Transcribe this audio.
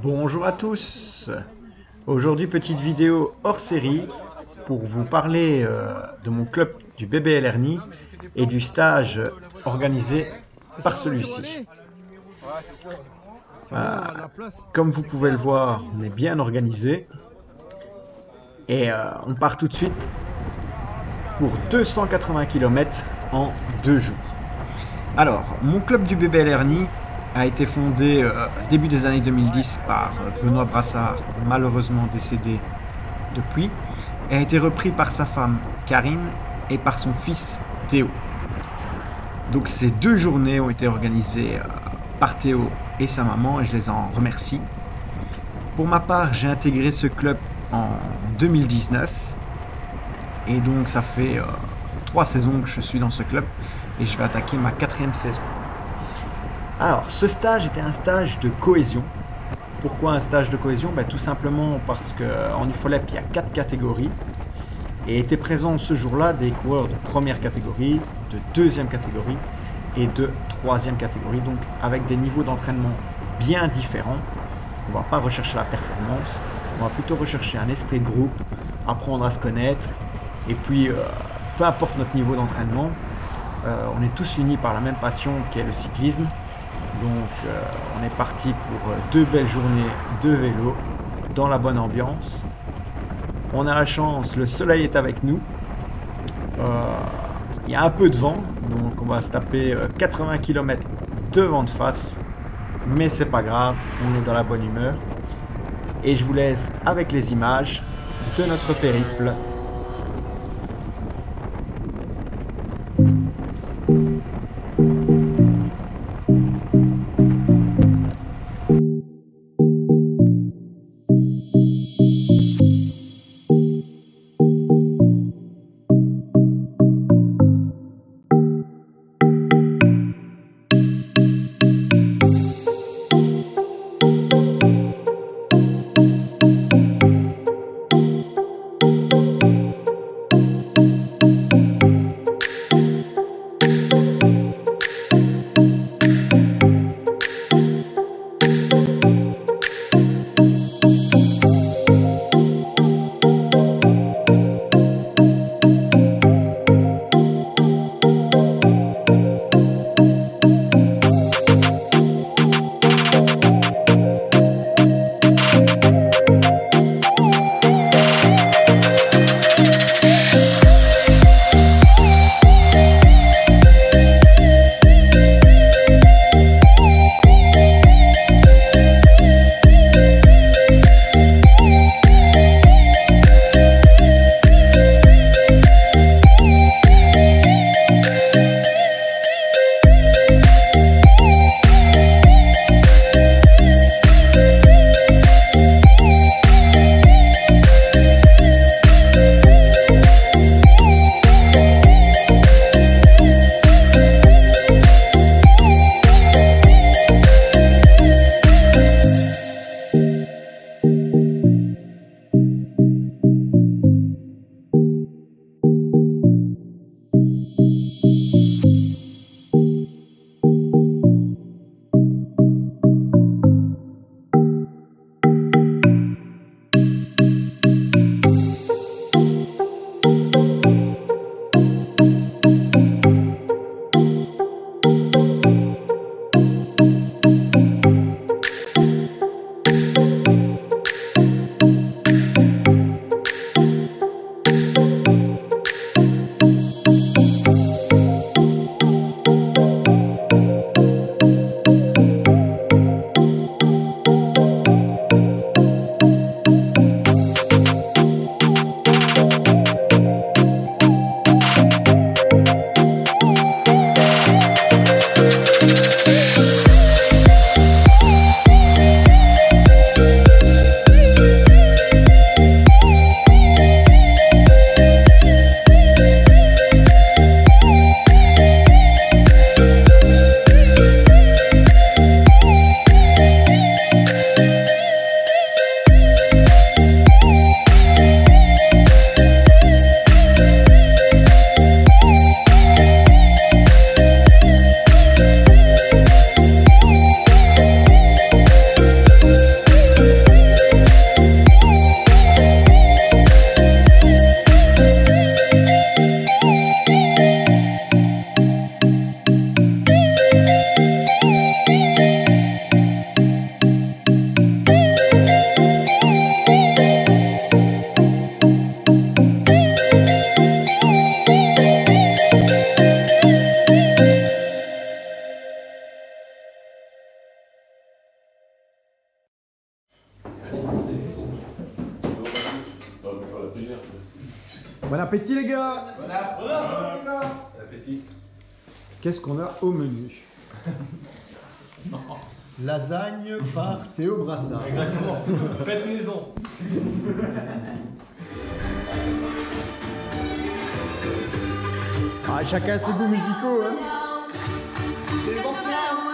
Bonjour à tous. Aujourd'hui, petite vidéo hors série pour vous parler de mon club du BBL Ernie et du stage organisé par celui-ci. Comme vous pouvez le voir, on est bien organisé et on part tout de suite pour 280 km en 2 jours. Alors, mon club du BBL Ernie a été fondé début des années 2010 par Benoît Brassard, malheureusement décédé depuis, et a été repris par sa femme Karine et par son fils Théo. Donc ces 2 journées ont été organisées par Théo et sa maman et je les en remercie. Pour ma part, j'ai intégré ce club en 2019 et donc ça fait 3 saisons que je suis dans ce club et je vais attaquer ma 4e saison. Alors, ce stage était un stage de cohésion. Pourquoi un stage de cohésion? Tout simplement parce qu'en UFOLEP, il y a 4 catégories. Et étaient présents ce jour-là des coureurs de première catégorie, de deuxième catégorie et de troisième catégorie. Donc avec des niveaux d'entraînement bien différents. On ne va pas rechercher la performance, on va plutôt rechercher un esprit de groupe, apprendre à se connaître. Et puis, peu importe notre niveau d'entraînement, on est tous unis par la même passion qu'est le cyclisme. Donc on est parti pour 2 belles journées de vélo dans la bonne ambiance. On a la chance, le soleil est avec nous. Il y a un peu de vent, donc on va se taper 80 km de vent de face. Mais c'est pas grave, on est dans la bonne humeur. Et je vous laisse avec les images de notre périple. Bon appétit les gars. Bon appétit. Qu'est-ce qu'on a au menu? Lasagne par Théo Brassard. Exactement. Faites maison. Ah, chacun ses goûts musicaux, hein. C'est essentiel.